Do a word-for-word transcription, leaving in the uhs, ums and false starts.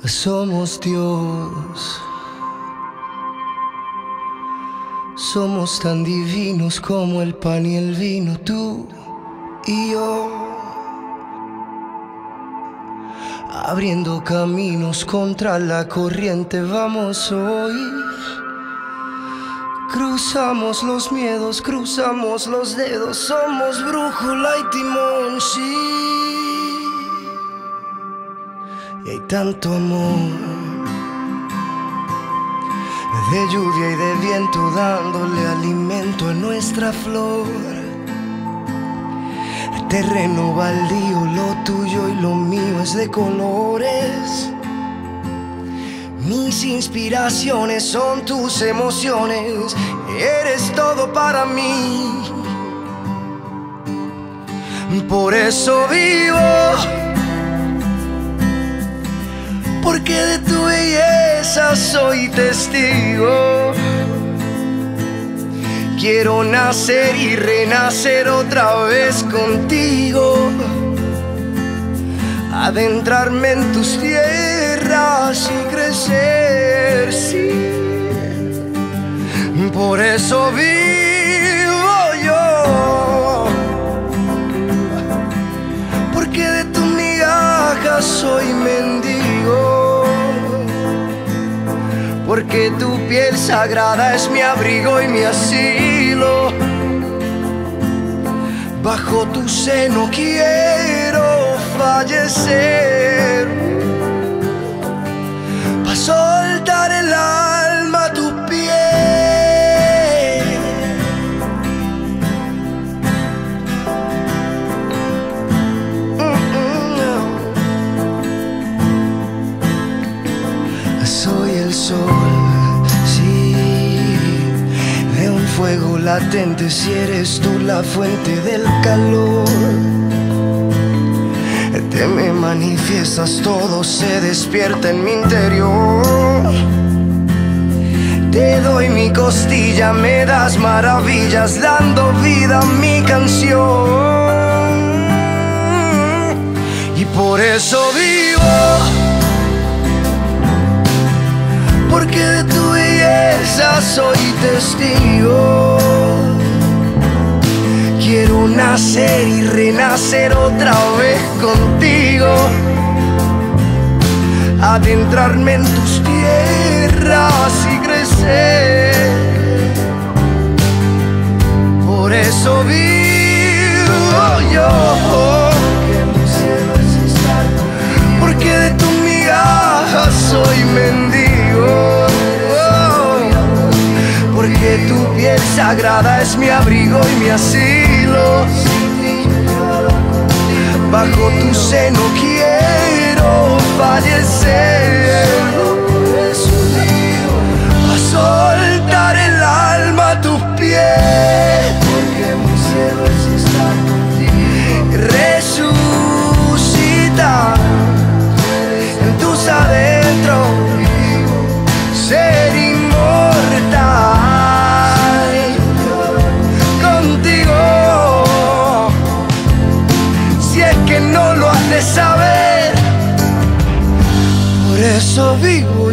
Somos Dios, somos tan divinos como el pan y el vino, tú y yo, abriendo caminos contra la corriente vamos hoy. Cruzamos los miedos, cruzamos los dedos, somos brújula y timón, sí. Y hay tanto amor, de lluvia y de viento, dándole alimento a nuestra flor. Terreno baldío, lo tuyo y lo mío es de colores. Mis inspiraciones son tus emociones, eres todo para mí. Por eso vivo, porque de tu belleza soy testigo. Quiero nacer y renacer otra vez contigo, adentrarme en tus tierras y crecer, sí. Por eso vivo yo, porque de tu migaja soy mendigo, porque tu piel sagrada es mi abrigo y mi asilo. Bajo tu seno quiero fallecer, pa' soltar el alma a tu piel. Mm-mm. Soy el sol, sí, de un fuego latente, si eres tú la fuente del calor. Te me manifiestas, todo se despierta en mi interior. Te doy mi costilla, me das maravillas, dando vida a mi canción. Y por eso vivo, porque de tu belleza soy testigo. Quiero nacer y renacer otra vez contigo, adentrarme en tus tierras y crecer. Por eso vivo yo, porque de tu migaja soy mendigo, porque tu piel sagrada es mi abrigo y mi asilo. Bajo tu seno quiero fallecer, a soltar el alma a tus pies, porque mi cielo es estar contigo. Resucitar en tus adentros, ser inmortal contigo. Si es que no lo has de saber, por eso vivo.